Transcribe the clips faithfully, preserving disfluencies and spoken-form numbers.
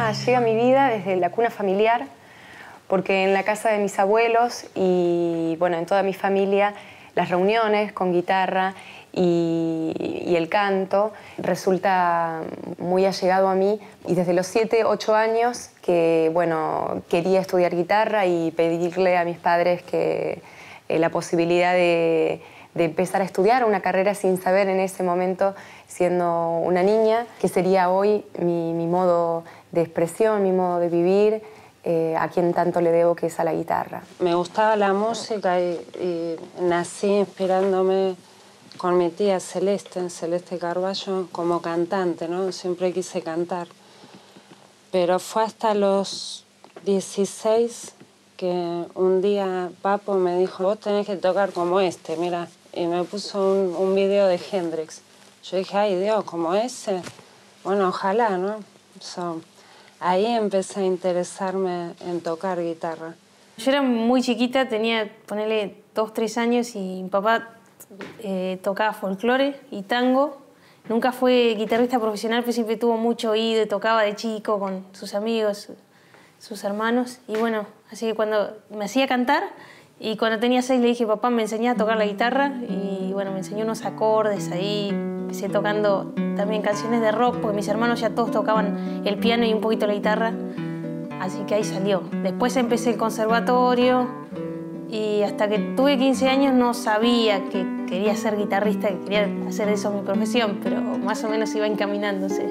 guitarra llega a mi vida desde la cuna familiar, porque en la casa de mis abuelos y bueno, en toda mi familia, las reuniones con guitarra y, y el canto resulta muy allegado a mí. Y desde los siete, ocho años que bueno, quería estudiar guitarra y pedirle a mis padres que, eh, la posibilidad de, de empezar a estudiar una carrera sin saber en ese momento, siendo una niña, que sería hoy mi, mi modo de expresión, mi modo de vivir, eh, a quien tanto le debo, que es a la guitarra. Me gustaba la música y, y nací inspirándome con mi tía Celeste, Celeste Carballo, como cantante, ¿no? Siempre quise cantar. Pero fue hasta los dieciséis que un día Papo me dijo, vos tenés que tocar como este, mira. Y me puso un, un video de Hendrix. Yo dije, ay Dios, ¿como ese? Bueno, ojalá, ¿no? So, ahí empecé a interesarme en tocar guitarra. Yo era muy chiquita, tenía, ponele, dos, tres años y mi papá eh, tocaba folclore y tango. Nunca fue guitarrista profesional, pero siempre tuvo mucho oído y tocaba de chico con sus amigos, sus hermanos. Y bueno, así que cuando me hacía cantar, y cuando tenía seis le dije, papá, me enseñás a tocar la guitarra. Y bueno, me enseñó unos acordes ahí. Empecé tocando también canciones de rock, porque mis hermanos ya todos tocaban el piano y un poquito la guitarra. Así que ahí salió. Después empecé el conservatorio y hasta que tuve quince años no sabía que quería ser guitarrista, que quería hacer eso mi profesión, pero más o menos iba encaminándose.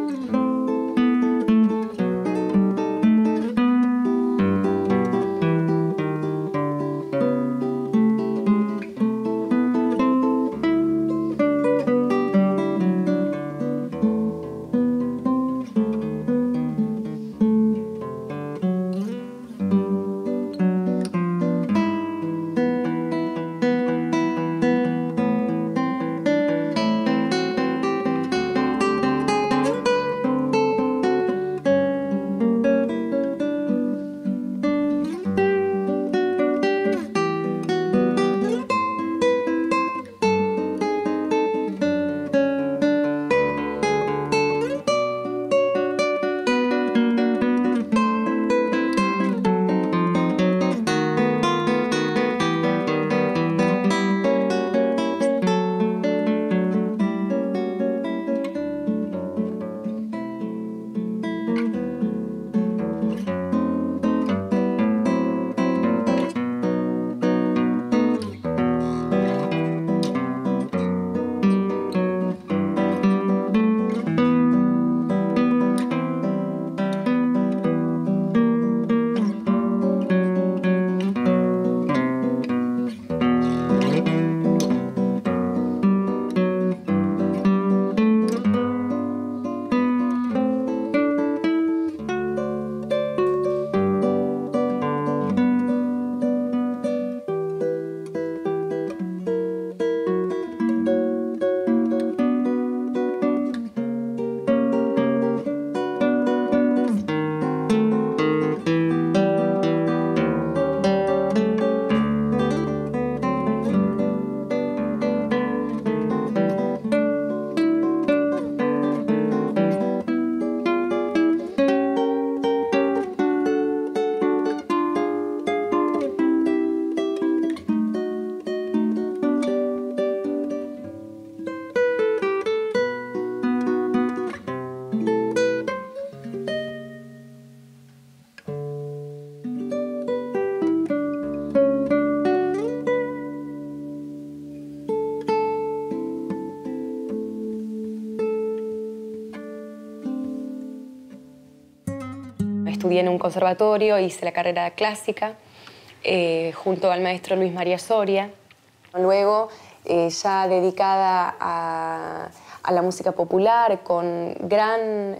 Estudié en un conservatorio, hice la carrera clásica eh, junto al maestro Luis María Soria. Luego, eh, ya dedicada a, a la música popular, con gran,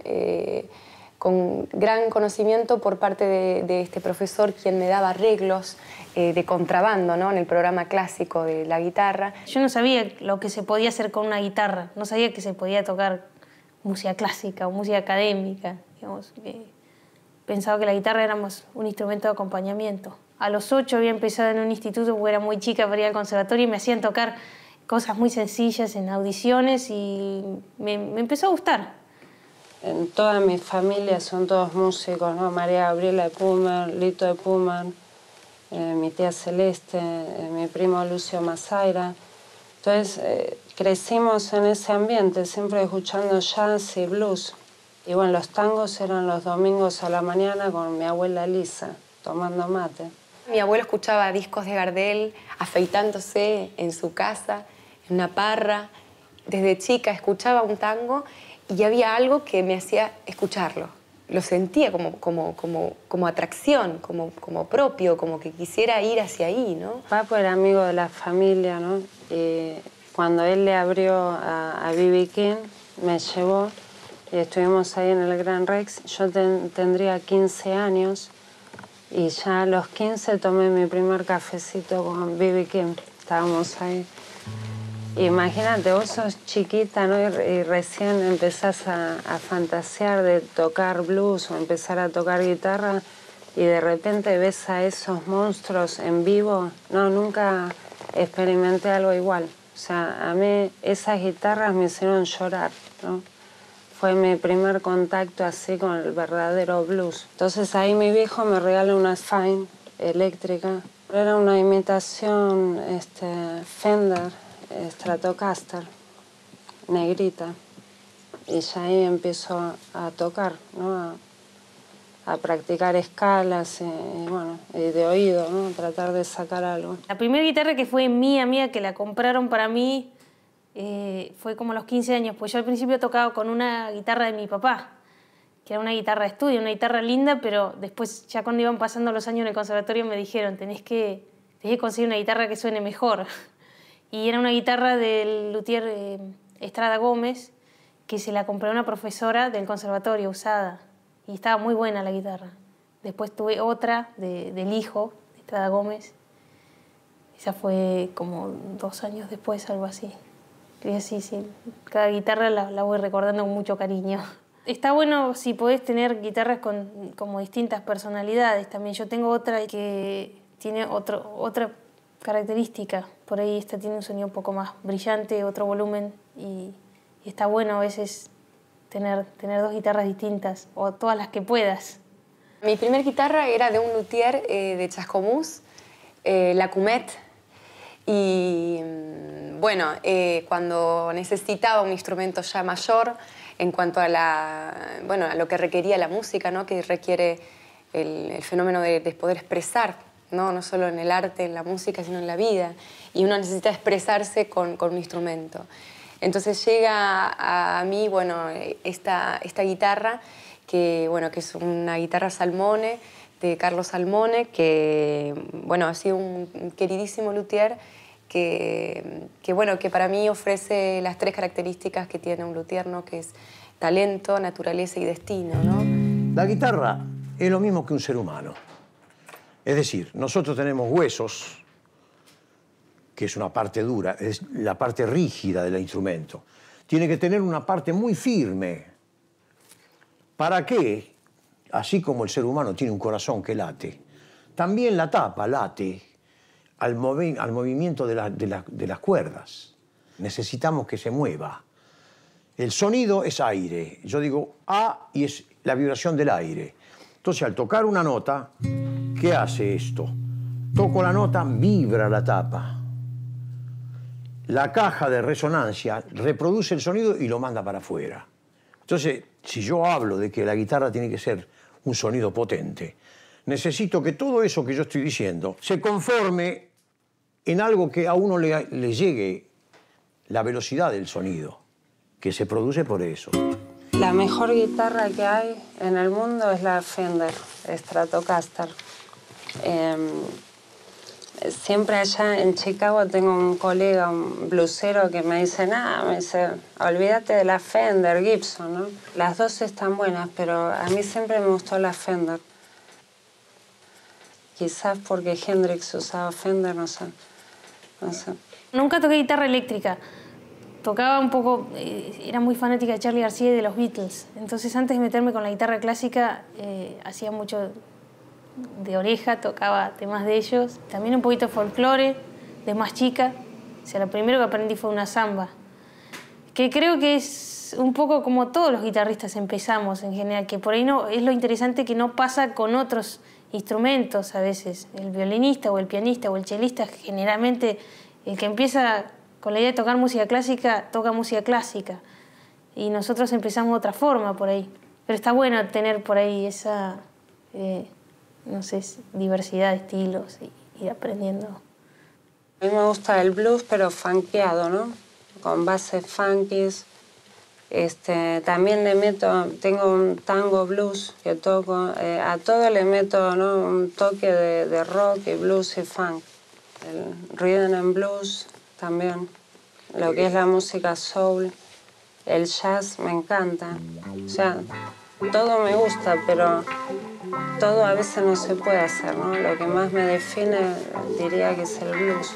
eh, con gran conocimiento por parte de, de este profesor, quien me daba arreglos eh, de contrabando, ¿no?, en el programa clásico de la guitarra. Yo no sabía lo que se podía hacer con una guitarra, no sabía que se podía tocar música clásica o música académica, digamos. Eh, pensaba que la guitarra era más un instrumento de acompañamiento. A los ocho había empezado en un instituto, porque era muy chica para ir al conservatorio, y me hacían tocar cosas muy sencillas en audiciones y me, me empezó a gustar. en toda mi familia son todos músicos, ¿no? María Gabriela de Puman, Lito de Puman, eh, mi tía Celeste, eh, mi primo Lucio Mazaira. Entonces eh, crecimos en ese ambiente, siempre escuchando jazz y blues. Y bueno, los tangos eran los domingos a la mañana con mi abuela Lisa, tomando mate. Mi abuelo escuchaba discos de Gardel, afeitándose en su casa, en una parra. Desde chica escuchaba un tango y había algo que me hacía escucharlo. Lo sentía como, como, como, como atracción, como, como propio, como que quisiera ir hacia ahí, ¿no? Papo era amigo de la familia, ¿no? Y cuando él le abrió a B B King, me llevó y estuvimos ahí en el Gran Rex. Yo ten, tendría quince años y ya a los quince tomé mi primer cafecito con B B King. Estábamos ahí. Imagínate, vos sos chiquita, ¿no? Y, y recién empezás a, a fantasear de tocar blues o empezar a tocar guitarra y de repente ves a esos monstruos en vivo. No, nunca experimenté algo igual. O sea, a mí esas guitarras me hicieron llorar, ¿no? Fue mi primer contacto así con el verdadero blues. Entonces ahí mi viejo me regaló una Fine eléctrica. Era una imitación este, Fender Stratocaster, negrita. Y ya ahí empiezo a tocar, ¿no? A, a practicar escalas y, y, bueno, y de oído, ¿no? Tratar de sacar algo. La primera guitarra que fue mía, mía, que la compraron para mí, eh, fue como a los quince años, pues yo al principio tocaba con una guitarra de mi papá, que era una guitarra de estudio, una guitarra linda, pero después ya cuando iban pasando los años en el conservatorio me dijeron, tenés que, tenés que conseguir una guitarra que suene mejor. Y era una guitarra del luthier eh, Estrada Gómez, que se la compró a una profesora del conservatorio usada. Y estaba muy buena la guitarra. Después tuve otra de, del hijo de Estrada Gómez. Esa fue como dos años después, algo así. Y así, sí. Cada guitarra la, la voy recordando con mucho cariño. Está bueno si podés tener guitarras con como distintas personalidades también. Yo tengo otra que tiene otro, otra característica. Por ahí esta tiene un sonido un poco más brillante, otro volumen. Y, y está bueno a veces tener, tener dos guitarras distintas, o todas las que puedas. Mi primer guitarra era de un luthier eh, de Chascomús, eh, la Cumet. Y bueno, eh, cuando necesitaba un instrumento ya mayor, en cuanto a, la, bueno, a lo que requería la música, ¿no? Que requiere el, el fenómeno de, de poder expresar, ¿no? No solo en el arte, en la música, sino en la vida. Y uno necesita expresarse con, con un instrumento. Entonces llega a, a mí, bueno, esta, esta guitarra, que, bueno, que es una guitarra Salmone, de Carlos Salmone, que, bueno, ha sido un queridísimo luthier, que, que, bueno, que para mí ofrece las tres características que tiene un luthier, ¿no? Que es talento, naturaleza y destino, ¿no? La guitarra es lo mismo que un ser humano. Es decir, nosotros tenemos huesos, que es una parte dura, es la parte rígida del instrumento. Tiene que tener una parte muy firme. ¿Para qué? Así como el ser humano tiene un corazón que late, también la tapa late al, movi al movimiento de, la, de, la, de las cuerdas. Necesitamos que se mueva. El sonido es aire. Yo digo A y es la vibración del aire. Entonces, al tocar una nota, ¿qué hace esto? Toco la nota, vibra la tapa. La caja de resonancia reproduce el sonido y lo manda para afuera. Entonces, si yo hablo de que la guitarra tiene que ser un sonido potente, necesito que todo eso que yo estoy diciendo se conforme en algo que a uno le, le llegue la velocidad del sonido, que se produce por eso. La mejor guitarra que hay en el mundo es la Fender Stratocaster. Eh, siempre allá en Chicago tengo un colega, un blusero, que me dice, nada, me dice, olvídate de la Fender, Gibson, ¿no? Las dos están buenas, pero a mí siempre me gustó la Fender. Quizás porque Hendrix usaba Fender, no sé. No sé. Nunca toqué guitarra eléctrica. Tocaba un poco, eh, era muy fanática de Charly García y de los Beatles. Entonces, antes de meterme con la guitarra clásica, eh, hacía mucho de oreja, tocaba temas de ellos. También un poquito de folclore, de más chica. O sea, lo primero que aprendí fue una samba. Que que creo que es un poco como todos los guitarristas empezamos en general, que por ahí no, es lo interesante que no pasa con otros instrumentos a veces. El violinista o el pianista o el chelista, generalmente el que empieza con la idea de tocar música clásica, toca música clásica. Y nosotros empezamos de otra forma por ahí. Pero está bueno tener por ahí esa, eh, no sé, diversidad de estilos y ir aprendiendo. A mí me gusta el blues, pero funkeado, ¿no? Con bases funkies. Este, también le meto, tengo un tango blues que toco, eh, a todo le meto, ¿no?, un toque de, de rock y blues y funk. El rhythm and blues también, lo que es la música soul, el jazz me encanta. O sea, todo me gusta, pero todo a veces no se puede hacer, ¿no? Lo que más me define diría que es el blues.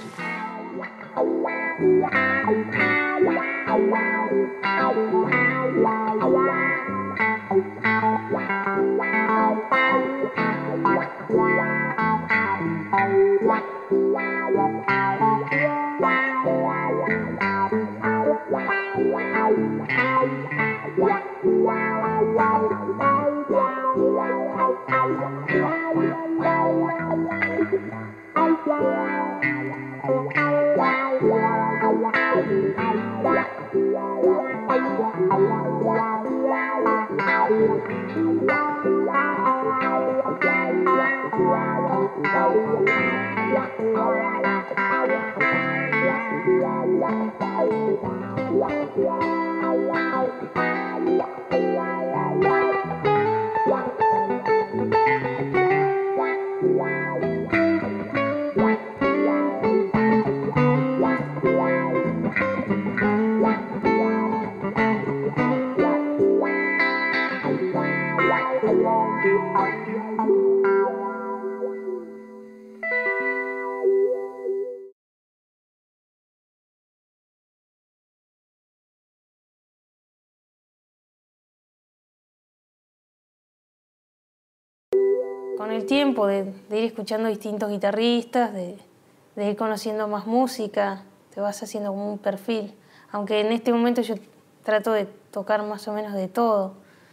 Con el tiempo de, de ir escuchando distintos guitarristas, de, de ir conociendo más música, te vas haciendo como un perfil. Aunque en este momento yo trato de tocar más o menos de todo.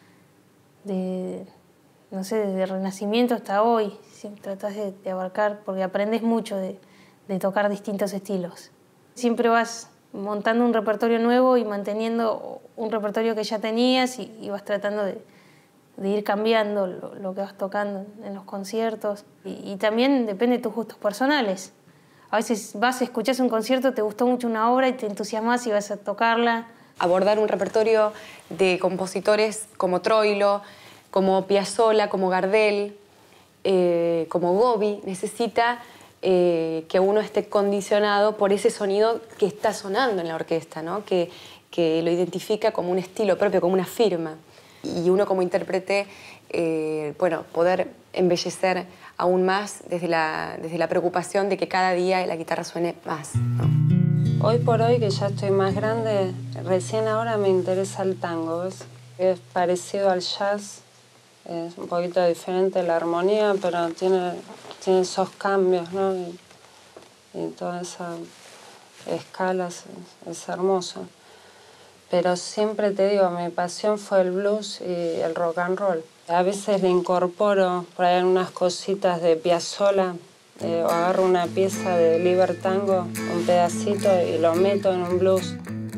De, no sé, desde el Renacimiento hasta hoy. Siempre tratas de, de abarcar, porque aprendes mucho de, de tocar distintos estilos. Siempre vas montando un repertorio nuevo y manteniendo un repertorio que ya tenías y, y vas tratando de, de ir cambiando lo, lo que vas tocando en los conciertos. Y, y también depende de tus gustos personales. A veces vas, escuchás un concierto, te gustó mucho una obra y te entusiasmas y vas a tocarla. Abordar un repertorio de compositores como Troilo, como Piazzolla, como Gardel, eh, como Gobi, necesita eh, que uno esté condicionado por ese sonido que está sonando en la orquesta, ¿no? que, que lo identifica como un estilo propio, como una firma. Y uno como intérprete, eh, bueno, poder embellecer aún más desde la, desde la preocupación de que cada día la guitarra suene más, ¿no? Hoy por hoy, que ya estoy más grande, recién ahora me interesa el tango, ¿ves? Es parecido al jazz, es un poquito diferente la armonía, pero tiene, tiene esos cambios, ¿no? Y, y todas esas escalas, es, es hermoso. Pero siempre te digo, mi pasión fue el blues y el rock and roll. A veces le incorporo por ahí unas cositas de Piazzolla, eh, o agarro una pieza de Libertango, un pedacito, y lo meto en un blues.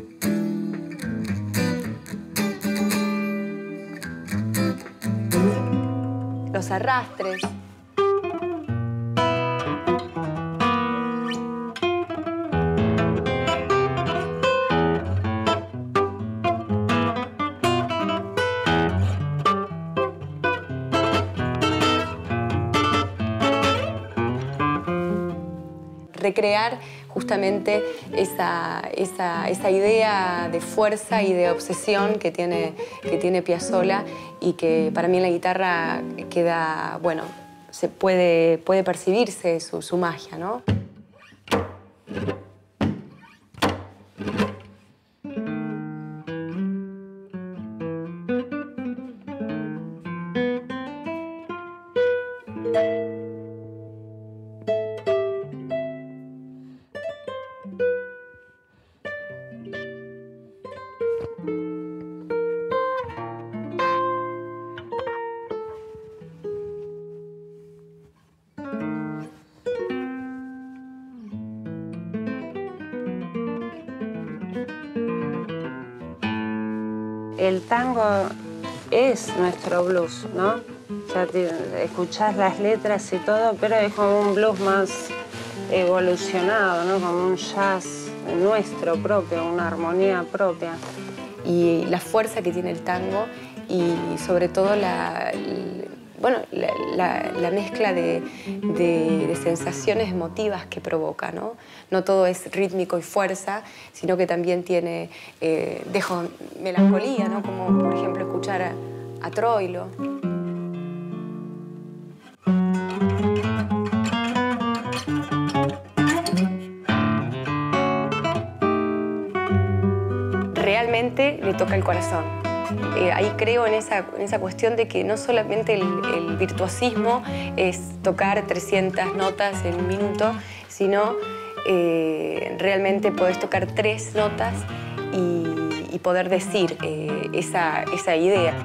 Los arrastres. Recrear justamente esa, esa, esa idea de fuerza y de obsesión que tiene, que tiene Piazzolla y que para mí en la guitarra queda, bueno, se puede, puede percibirse su, su magia, ¿no? el tango es nuestro blues, ¿no? Ya te, escuchás las letras y todo, pero es como un blues más evolucionado, ¿no? Como un jazz nuestro propio, una armonía propia. Y la fuerza que tiene el tango y sobre todo la, bueno, la, la, la mezcla de, de, de sensaciones emotivas que provoca, ¿no? No todo es rítmico y fuerza, sino que también tiene, eh, dejo melancolía, ¿no? Como por ejemplo escuchar a, a Troilo. Realmente le toca el corazón. Eh, ahí creo en esa, en esa cuestión de que no solamente el, el virtuosismo es tocar trescientas notas en un minuto, sino eh, realmente podés tocar tres notas y, y poder decir eh, esa, esa idea.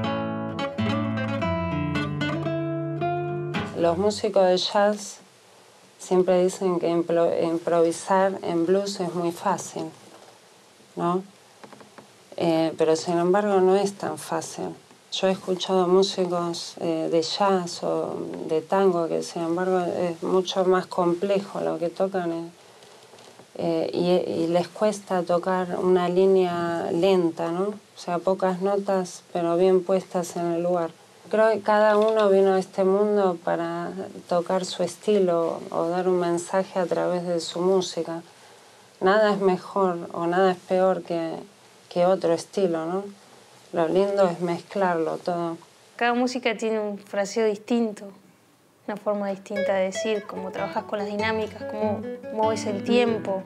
Los músicos de jazz siempre dicen que impro improvisar en blues es muy fácil, ¿no? Eh, pero sin embargo no es tan fácil. Yo he escuchado músicos eh, de jazz o de tango que sin embargo es mucho más complejo lo que tocan eh, eh, y, y les cuesta tocar una línea lenta, ¿no? O sea, pocas notas pero bien puestas en el lugar. Creo que cada uno vino a este mundo para tocar su estilo o dar un mensaje a través de su música. Nada es mejor o nada es peor que que otro estilo, ¿no? Lo lindo es mezclarlo todo. Cada música tiene un fraseo distinto, una forma distinta de decir, cómo trabajas con las dinámicas, cómo mueves el tiempo.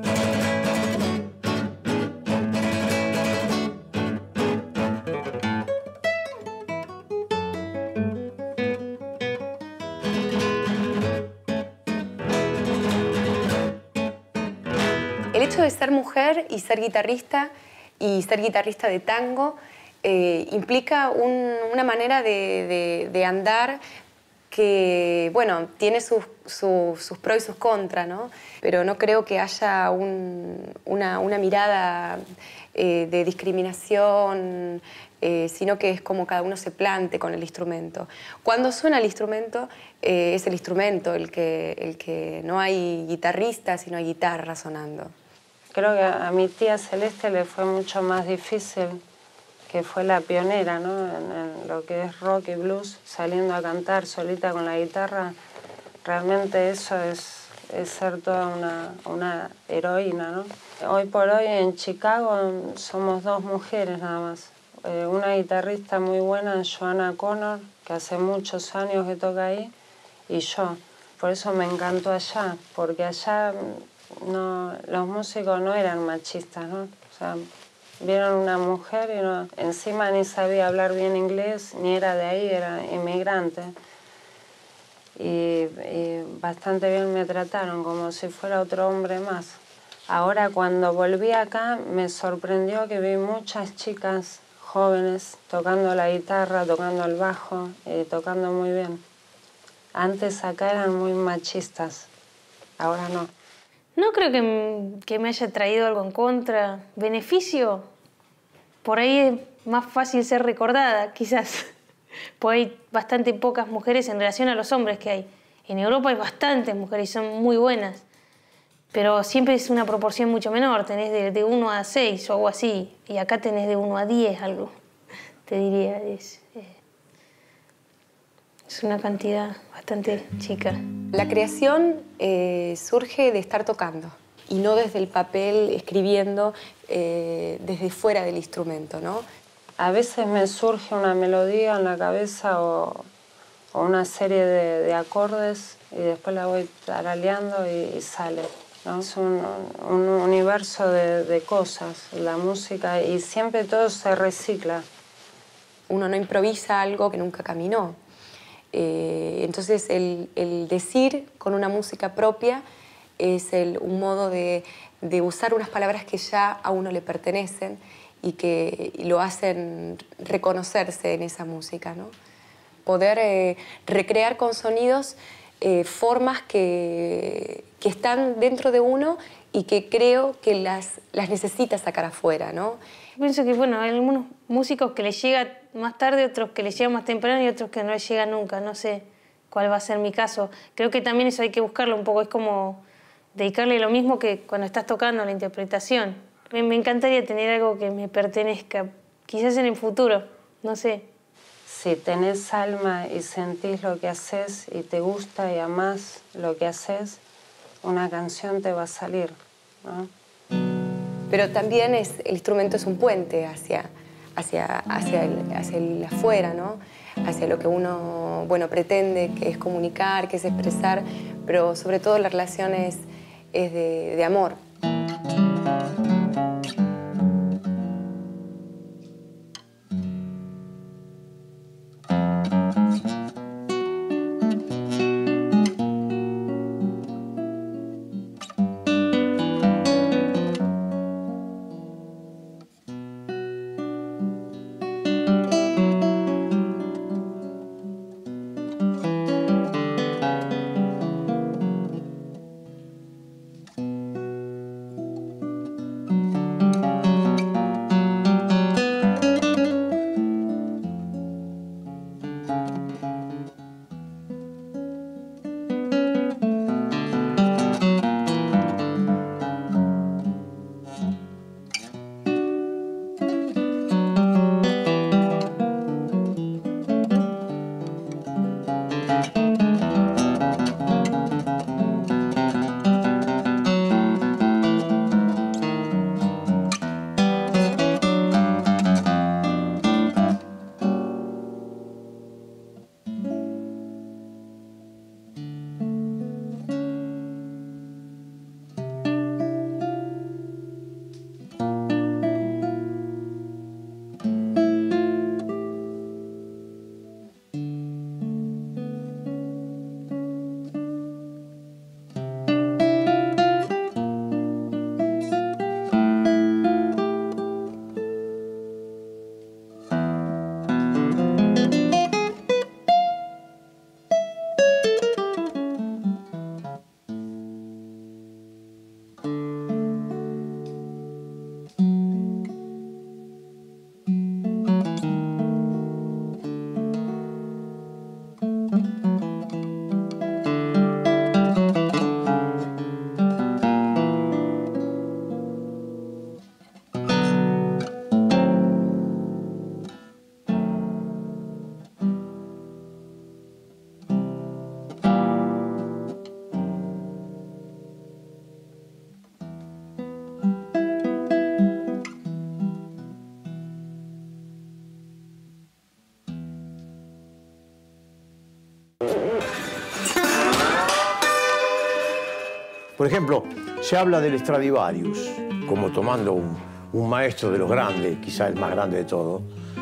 El hecho de ser mujer y ser guitarrista y ser guitarrista de tango eh, implica un, una manera de, de, de andar que, bueno, tiene sus, sus, sus pros y sus contras, ¿no? Pero no creo que haya un, una, una mirada eh, de discriminación, eh, sino que es como cada uno se plante con el instrumento. Cuando suena el instrumento, eh, es el instrumento el que, el que no hay guitarrista, sino hay guitarra sonando. Creo que a mi tía Celeste le fue mucho más difícil, que fue la pionera, ¿no? en, en lo que es rock y blues, saliendo a cantar solita con la guitarra. Realmente eso es, es ser toda una, una heroína, ¿no? Hoy por hoy en Chicago somos dos mujeres nada más. Eh, una guitarrista muy buena, Joanna Connor, que hace muchos años que toca ahí, y yo. Por eso me encantó allá, porque allá no, los músicos no eran machistas, ¿no? O sea, vieron una mujer y no, encima ni sabía hablar bien inglés, ni era de ahí, era inmigrante. Y, y bastante bien me trataron, como si fuera otro hombre más. Ahora, cuando volví acá, me sorprendió que vi muchas chicas jóvenes tocando la guitarra, tocando el bajo, y tocando muy bien. Antes acá eran muy machistas, ahora no. No creo que, que me haya traído algo en contra. Beneficio, por ahí es más fácil ser recordada, quizás. Porque hay bastante pocas mujeres en relación a los hombres que hay. En Europa hay bastantes mujeres y son muy buenas. Pero siempre es una proporción mucho menor. Tenés de, de uno a seis o algo así. Y acá tenés de uno a diez algo, te diría. Es, eh, es una cantidad bastante chica. La creación eh, surge de estar tocando y no desde el papel escribiendo eh, desde fuera del instrumento, ¿no? A veces me surge una melodía en la cabeza o, o una serie de, de acordes y después la voy taraleando y, y sale, ¿no? Es un, un universo de, de cosas, la música, y siempre todo se recicla. Uno no improvisa algo que nunca caminó. Eh, entonces el, el decir con una música propia es el, un modo de, de usar unas palabras que ya a uno le pertenecen y que y lo hacen reconocerse en esa música, ¿no? Poder eh, recrear con sonidos eh, formas que, que están dentro de uno y que creo que las, las necesita sacar afuera, ¿no? Yo pienso que, bueno, hay algunos músicos que les llega más tarde, otros que les llega más temprano y otros que no les llega nunca. No sé cuál va a ser mi caso. Creo que también eso hay que buscarlo un poco. Es como dedicarle lo mismo que cuando estás tocando la interpretación. Me, me encantaría tener algo que me pertenezca, quizás en el futuro, no sé. Si tenés alma y sentís lo que haces y te gusta y amás lo que haces, una canción te va a salir, ¿no? Pero también es, el instrumento es un puente hacia, hacia, hacia, el, hacia el afuera, ¿no? Hacia lo que uno, bueno, pretende, que es comunicar, que es expresar, pero sobre todo la relación es, es de, de amor. Por ejemplo, se habla del Stradivarius, como tomando un, un maestro de los grandes, quizá el más grande de todos.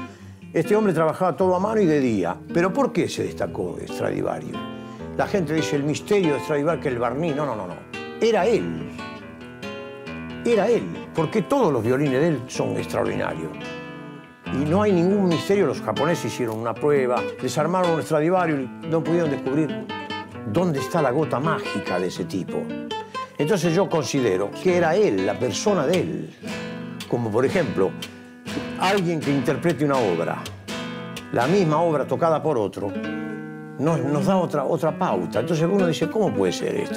Este hombre trabajaba todo a mano y de día. ¿Pero por qué se destacó Stradivarius? La gente dice el misterio de Stradivarius, que el barniz. No, no, no, no. Era él. Era él. Porque todos los violines de él son extraordinarios. Y no hay ningún misterio. Los japoneses hicieron una prueba, desarmaron un Stradivarius y no pudieron descubrir dónde está la gota mágica de ese tipo. Entonces yo considero que era él, la persona de él. Como por ejemplo, alguien que interprete una obra, la misma obra tocada por otro, nos, nos da otra, otra pauta. Entonces uno dice, ¿cómo puede ser esto?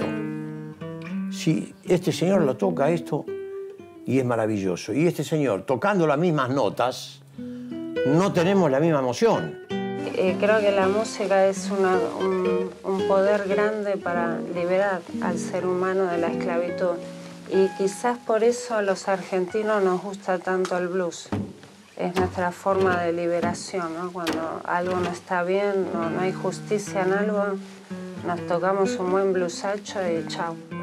Si este señor lo toca esto y es maravilloso, y este señor tocando las mismas notas, no tenemos la misma emoción. Eh, creo que la música es una, un, un poder grande para liberar al ser humano de la esclavitud. Y quizás por eso a los argentinos nos gusta tanto el blues. Es nuestra forma de liberación, ¿no? Cuando algo no está bien, no, no hay justicia en algo, nos tocamos un buen bluesacho y chao.